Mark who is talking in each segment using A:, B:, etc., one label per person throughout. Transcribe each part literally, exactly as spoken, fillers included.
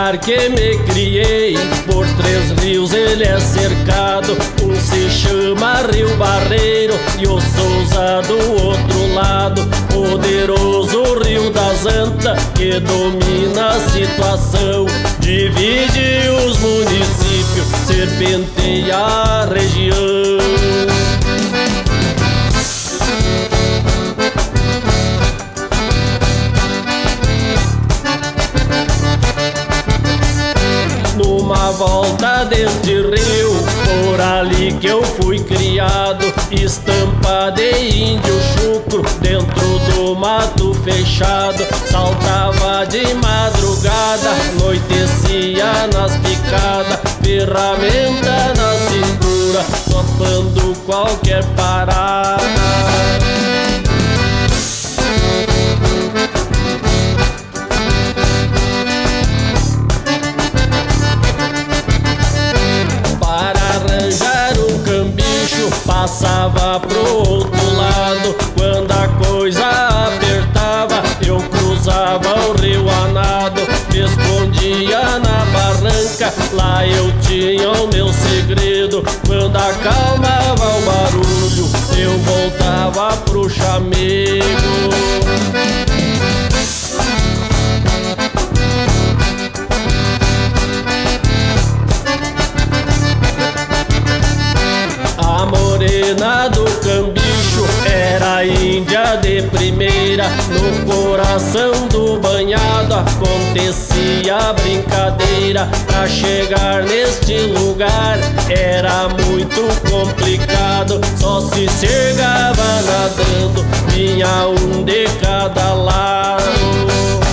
A: lugar que me criei, por três rios ele é cercado. Um se chama Rio Barreiro e o Souza do outro lado. Poderoso Rio das Antas que domina a situação, divide os municípios, serpenteia a região. Numa volta deste rio, por ali que eu fui criado, estampa de índio chucro dentro do mato fechado. Saltava de madrugada, anoitecia nas picadas, ferramenta na cintura, topando qualquer parada. Passava pro outro lado, quando a coisa apertava, eu cruzava o rio a nado, me escondia na barranca, lá eu tinha o meu segredo. Quando acalmava o barulho, eu voltava pro chamego. A morena do Cambicho era índia de primeira, no coração do banhado acontecia a brincadeira. Pra chegar neste lugar era muito complicado, só se chegava nadando, vinha um de cada lado.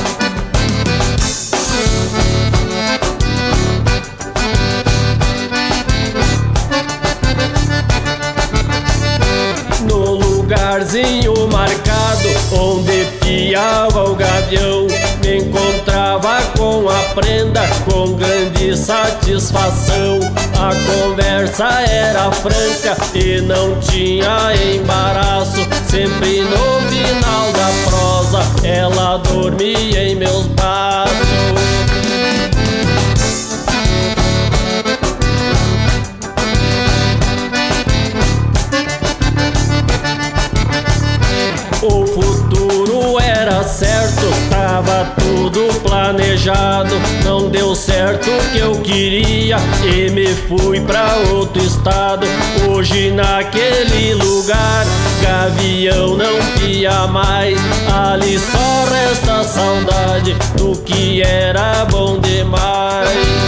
A: Lugarzinho marcado onde piava o gavião, me encontrava com a prenda com grande satisfação. A conversa era franca e não tinha embaraço, sempre no final da prosa ela dormia em meus braços. O futuro era certo, tava tudo planejado. Não deu certo o que eu queria e me fui pra outro estado. Hoje naquele lugar, gavião não pia mais, ali só resta saudade do que era bom demais.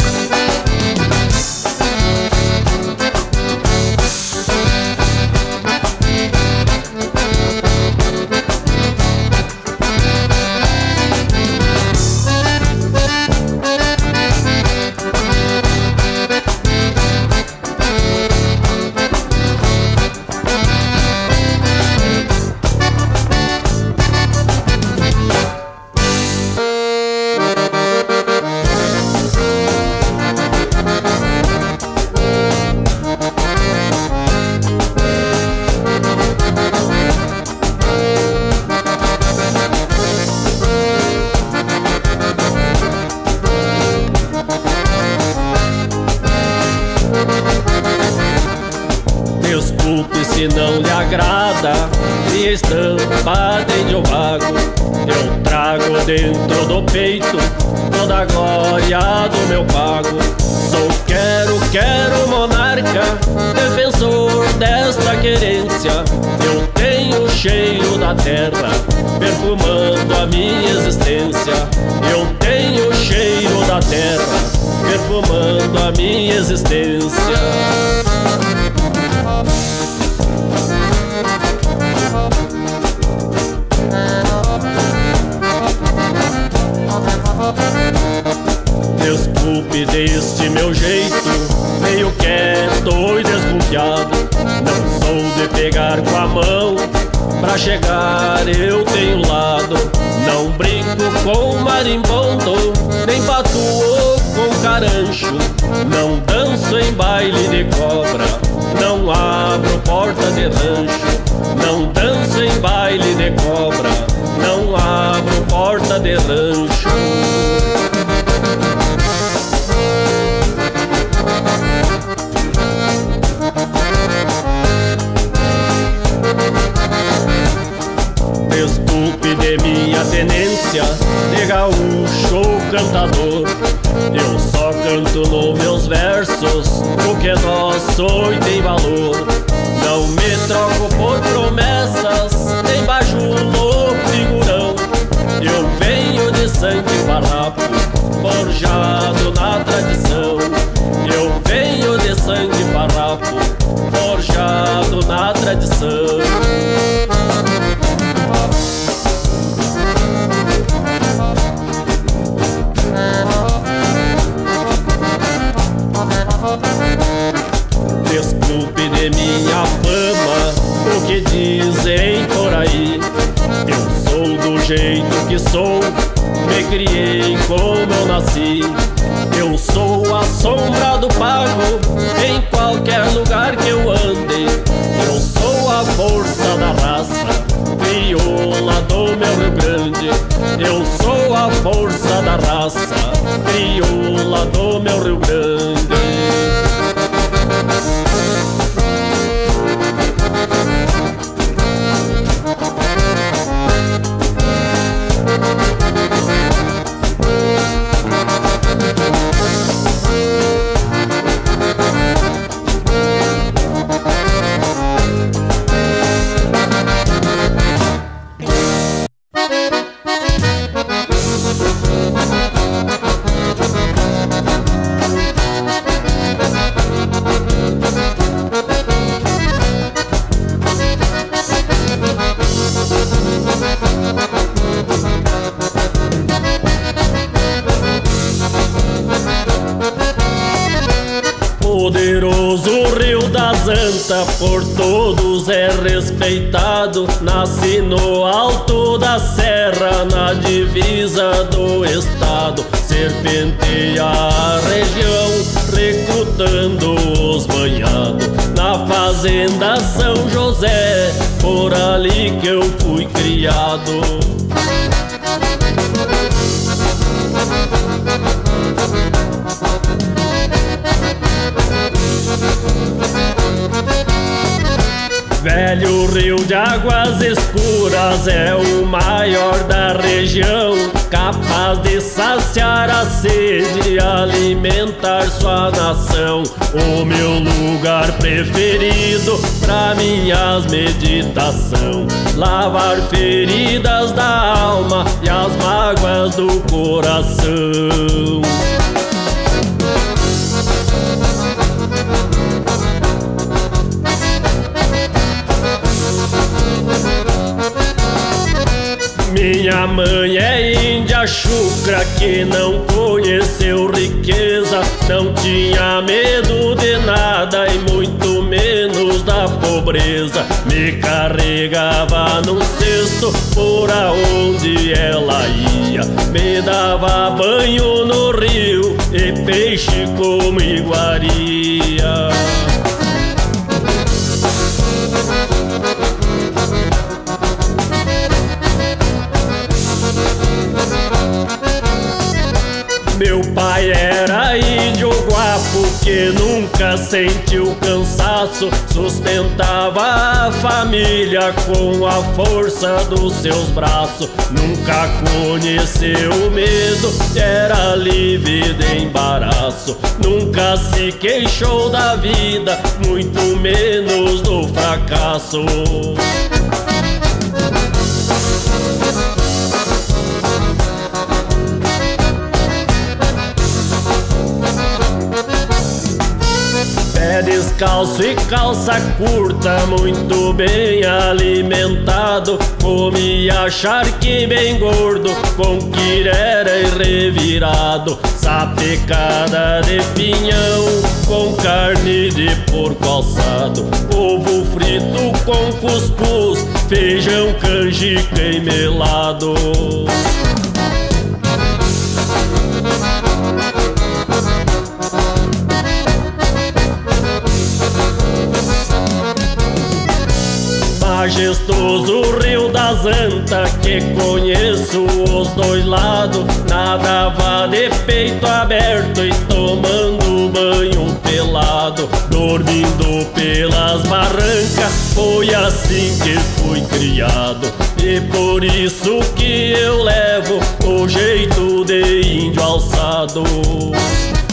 A: Desculpe se não lhe agrada minha estampa de índio vago. Eu trago dentro do peito toda a glória do meu pago. Sou quero, quero monarca, defensor desta querência. Eu tenho o cheiro da terra, perfumando a minha existência. Eu tenho o cheiro da terra, perfumando a minha existência. Desculpe deste meu jeito, meio quieto e desconfiado. Não sou de pegar com a mão, pra chegar eu tenho lado. Não brinco com marimbondo, nem patuo com carancho. Não danço em baile de cobra, não abro porta de rancho. Não danço em baile de cobra, não abro porta de rancho. essência de gaúcho cantador. Eu só canto nos meus versos o que é nosso e tem valor. Não me troco por promessas, nem bajulo figurão. Eu venho de sangue farrapo, forjado na tradição. Eu venho de sangue farrapo, forjado na tradição. Desculpe de minha fama o que dizem por aí. Eu sou do jeito que sou, me criei como eu nasci. Eu sou a sombra do pago em qualquer lugar que eu ande. Eu sou a força da raça crioula do meu Rio Grande. Eu sou a força da raça crioula do meu Rio Grande. Poderoso Rio das Antas, por todos é respeitado. Nasce no alto da serra, na divisa do estado. Serpenteia a região, recrutando os banhados. Na fazenda São José, por ali que eu fui criado. Velho rio de águas escuras é o maior da região, capaz de saciar a sede e alimentar sua nação. O meu lugar preferido pra minhas meditação, lavar feridas da alma e as mágoas do coração. Minha mãe é índia chucra que não conheceu riqueza, não tinha medo de nada e muito menos da pobreza. Me carregava num cesto por aonde ela ia, me dava banho no rio e peixe como iguaria. Meu pai era índio guapo que nunca sentiu cansaço, sustentava a família com a força dos seus braços. Nunca conheceu medo, era livre de embaraço. Nunca se queixou da vida, muito menos do fracasso. Pé descalço e calça curta, muito bem alimentado. Comia charque bem gordo, com quirera e revirado. Sapecada de pinhão, com carne de porco alçado. Ovo frito com cuscuz, feijão, canjica e melado. Majestoso rio das Antas, que conheço os dois lados, nadava de peito aberto e tomando banho pelado, dormindo pelas barrancas. Foi assim que fui criado, e por isso que eu levo o jeito de índio alçado.